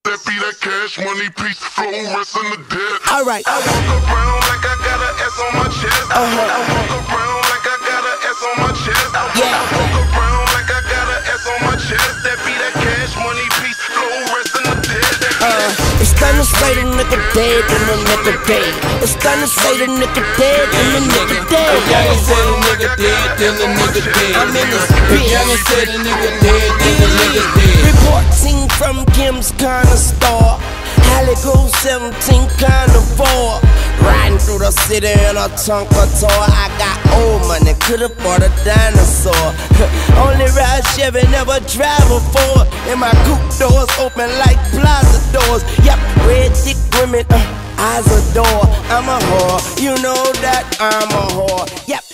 that be that cash money piece, flow rest in the dead. Alright. I walk around like I got an S on my chest. I walk around like I got an S on my chest. I walk around like I got an S on my chest. That be that cash money piece, flow rest in the dead. It's time to say the nigga dead and the nigga dead. It's time to say the nigga dead and the nigga dead. Young say the nigga dead, then the nigga dead. I'm in this bitch. Young say the nigga dead, then the nigga dead. Reporting from Kim's Corner Store. Halligo 17 Carnivore. Riding through the city in a Tonka tour. I got old money, could afford a dinosaur. Only ride Chevy, never drive a Ford. And my coupe doors open like plaza doors. Yep, red dick women, eyes adore. I'm a whore, you know that I'm a whore. Yep.